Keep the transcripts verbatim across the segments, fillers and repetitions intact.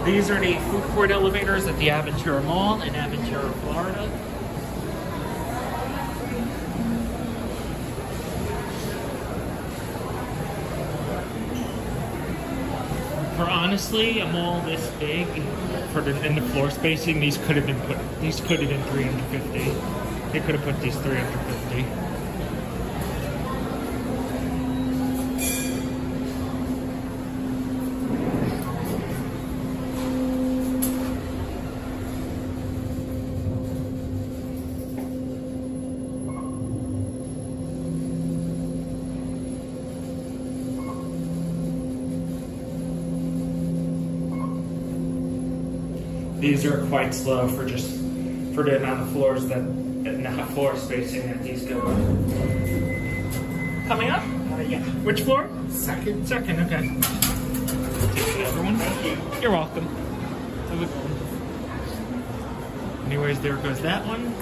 These are the food court elevators at the Aventura Mall in Aventura, Florida. For honestly, a mall this big, for the in the floor spacing, these could have been put. These could have been three hundred fifty. They could have put these three hundred fifty. These are quite slow for just for the amount of floors that amount of floor spacing that these go. Coming up? Uh, yeah. Which floor? Second. Second. Okay. Take the other one. Thank you. You're welcome. So good one. Anyways, there goes that one.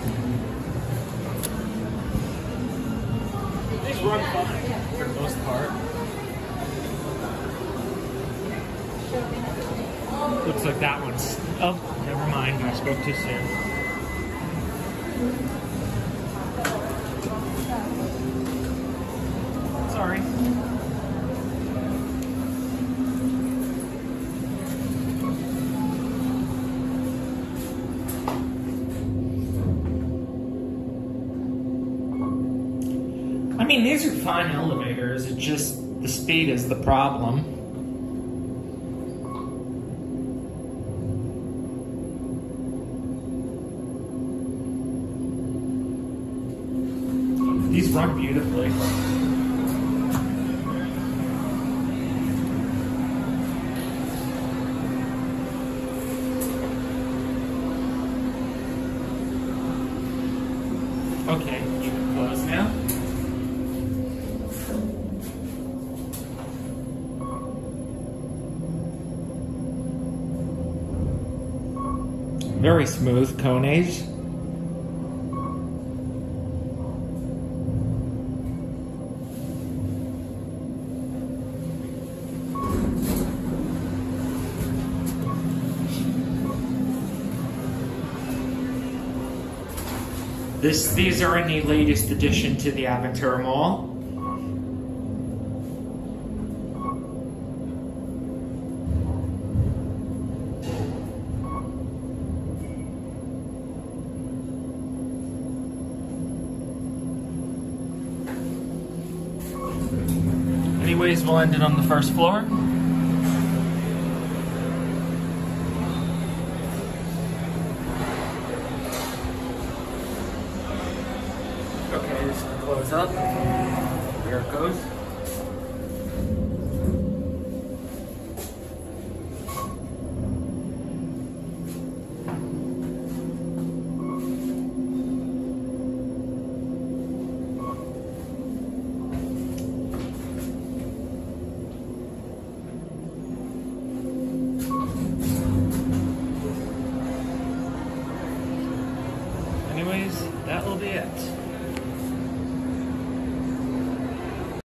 These run fine For the most part. Looks like that one's. Oh, never mind. I spoke too soon. Sorry. I mean, these are fine elevators. It's just the speed is the problem. These run beautifully. Okay, you can close now. Very smooth Kones. This, these are in the latest addition to the Aventura Mall. Anyways, we'll end it on the first floor. Okay, this will close up. Here it goes.